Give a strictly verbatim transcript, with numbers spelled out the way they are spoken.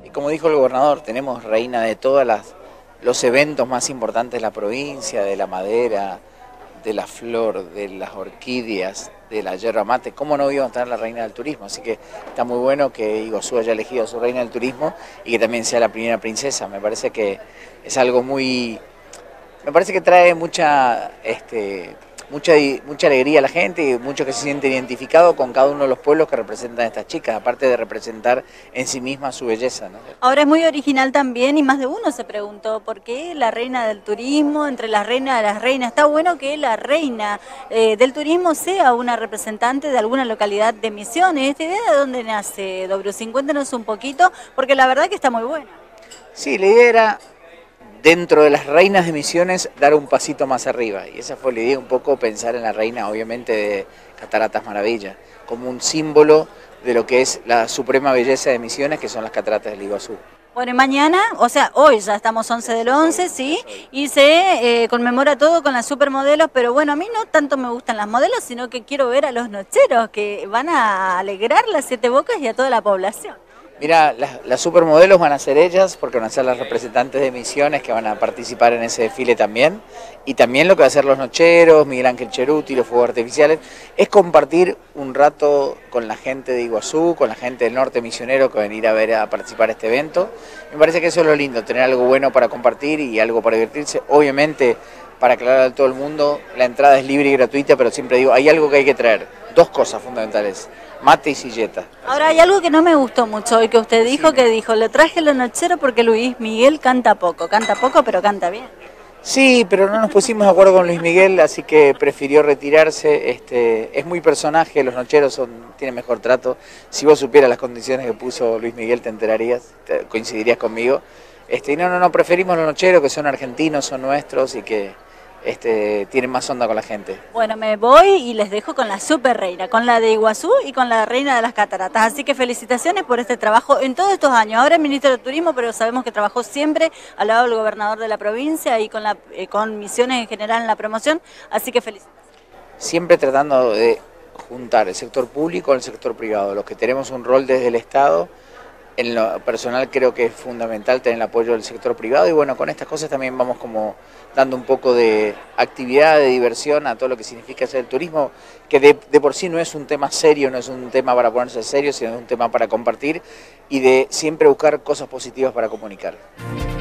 Y como dijo el gobernador, tenemos reina de todos los eventos más importantes de la provincia, de la madera, de la flor, de las orquídeas, de la yerba mate. ¿Cómo no íbamos a tener la reina del turismo? Así que está muy bueno que Iguazú haya elegido a su reina del turismo y que también sea la primera princesa. Me parece que es algo muy... Me parece que trae mucha... Este, Mucha, mucha alegría a la gente y muchos que se sienten identificados con cada uno de los pueblos que representan a estas chicas, aparte de representar en sí misma su belleza, ¿no? Ahora es muy original también y más de uno se preguntó por qué la reina del turismo, entre las reinas de las reinas. Está bueno que la reina eh, del turismo sea una representante de alguna localidad de Misiones. ¿Esta idea de dónde nace, Dobrucín? Cuéntenos un poquito, porque la verdad que está muy buena. Sí, la idea era, dentro de las reinas de Misiones, dar un pasito más arriba. Y esa fue la idea, un poco pensar en la reina, obviamente, de Cataratas Maravilla, como un símbolo de lo que es la suprema belleza de Misiones, que son las cataratas del Iguazú. Bueno, y mañana, o sea, hoy ya estamos once del once, ¿sí? Y se eh, conmemora todo con las supermodelos, pero bueno, a mí no tanto me gustan las modelos, sino que quiero ver a los nocheros, que van a alegrar las Siete Bocas y a toda la población. Mira, las, las supermodelos van a ser ellas, porque van a ser las representantes de Misiones que van a participar en ese desfile también. Y también lo que van a hacer los nocheros, Miguel Ángel Cheruti, los fuegos artificiales, es compartir un rato con la gente de Iguazú, con la gente del norte misionero que va a venir a ver a participar en este evento. Me parece que eso es lo lindo, tener algo bueno para compartir y algo para divertirse. Obviamente, para aclarar a todo el mundo, la entrada es libre y gratuita, pero siempre digo, hay algo que hay que traer, dos cosas fundamentales. Mate y silleta. Ahora hay algo que no me gustó mucho hoy que usted dijo, sí. que dijo, le traje los nocheros porque Luis Miguel canta poco, canta poco pero canta bien. Sí, pero no nos pusimos de acuerdo con Luis Miguel, así que prefirió retirarse. Este, es muy personaje, los nocheros son, tienen mejor trato. Si vos supieras las condiciones que puso Luis Miguel te enterarías, te, coincidirías conmigo. Este, y no, no, no, preferimos los nocheros que son argentinos, son nuestros y que... Este, tienen más onda con la gente. Bueno, me voy y les dejo con la super reina, con la de Iguazú y con la reina de las cataratas. Así que felicitaciones por este trabajo en todos estos años. Ahora es ministro de Turismo, pero sabemos que trabajó siempre al lado del gobernador de la provincia y con, la, eh, con Misiones en general en la promoción. Así que felicitaciones. Siempre tratando de juntar el sector público con el sector privado. Los que tenemos un rol desde el Estado, en lo personal creo que es fundamental tener el apoyo del sector privado y bueno, con estas cosas también vamos como dando un poco de actividad, de diversión a todo lo que significa hacer el turismo, que de, de por sí no es un tema serio, no es un tema para ponerse serio, sino es un tema para compartir y de siempre buscar cosas positivas para comunicar.